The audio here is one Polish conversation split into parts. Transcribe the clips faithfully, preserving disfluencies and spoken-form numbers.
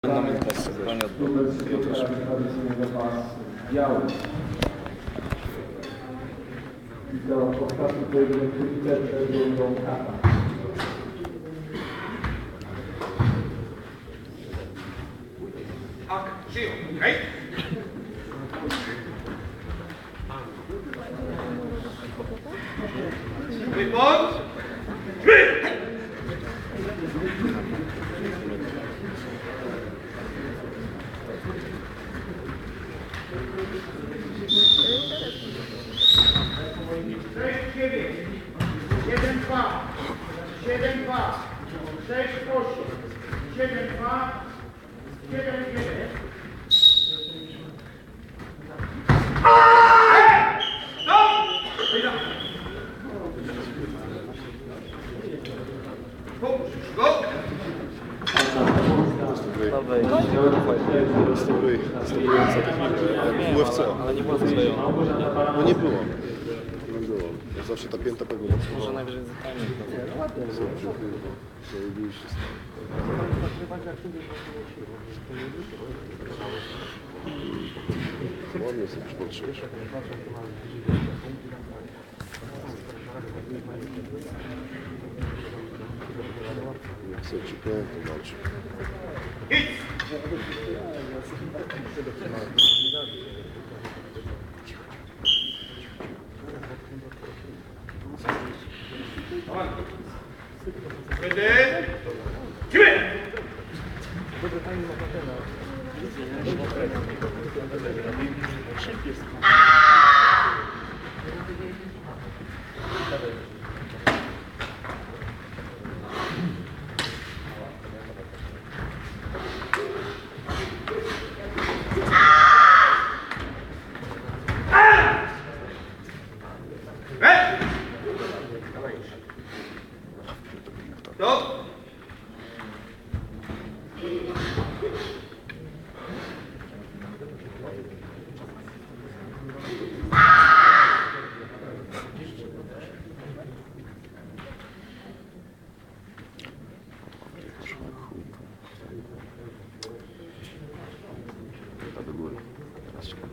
Mamy zastosowanie biały. I to podczas pojedynku literze będą kata. Tak, żyją, okej? Wypon! Wy! Sześć, dziewięć, jeden, dwa, siedem, dwa, sześć, osiem, siedem, dwa, siedem, jeden. Restauruj, restaurująca technika, jak w U F C. ale nie było zaklejone. No nie było. Nie było. Ja zawsze ta pięta pewnie nie Może przyjmowała. najwyżej zaklejone. Zajebiście. Ładnie sobie przypatrzyłeś. Nie chcę ci piętą walczyć. Kiedy? Ciebie! Stop! Do góry. Teraz czekam.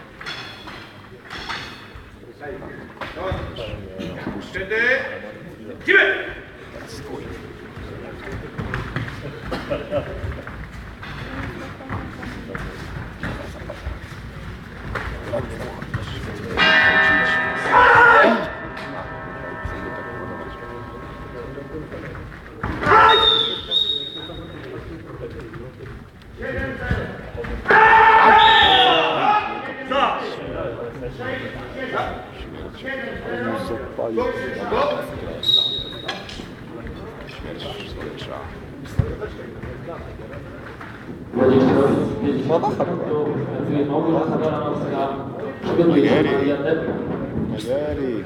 Kiedy? Ciebie! Stój. Zapalił. Śmierć zlecza. Majeri. Majeri.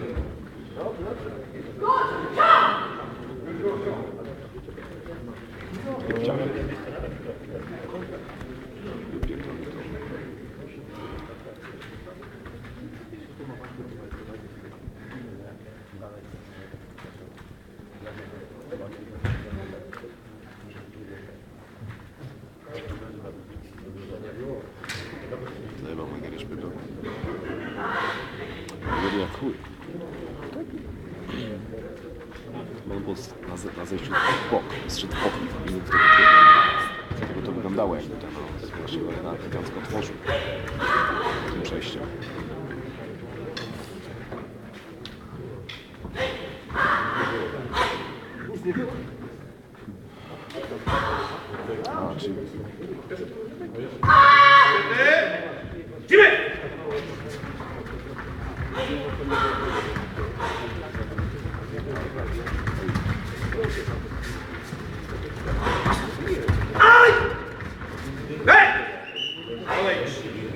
Zajebał Majeri szpytał. Majeri jak chuj. On był na, na zejściu w bok, zszedł w bok i nikt tego nie Dlatego to wyglądało jakby to no, właściwie na elegancko otworzył tym przejściem. A, czyli... Ciebie! Aj! Hej! Olejesz.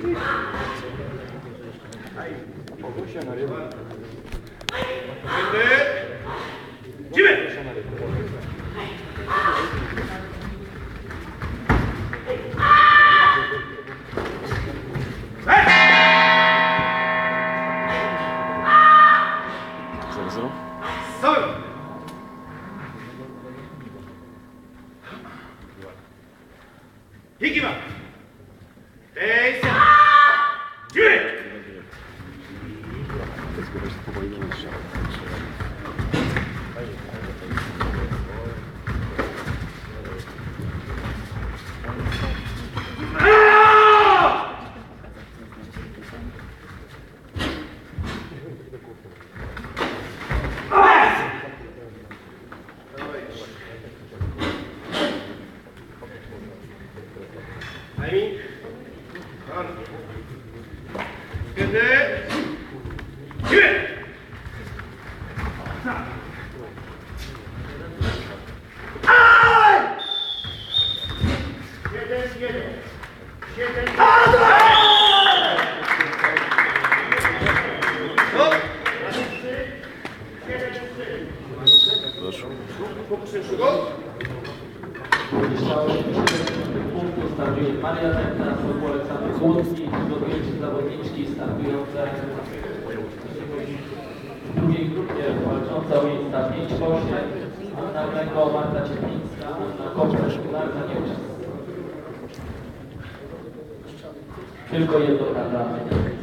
Kiedy? Ciebie! Hey! Higima! Tejsa! Dziwy! Zbierać powoli do mistrza. Timing. Run. Kiedy? Dziwy! Jeden, jeden. Jeden. Proszę. Punktu startuje Maria Tępna, zespół Aleksander Kłódzki, przygotujący zawodniczki startujące w drugiej grupie walcząca o miejsca pięć osiem, Anna Mleko, Marta Cieplińska, Anna Kopczak, Marta Niemczyk. Tylko jedno kata.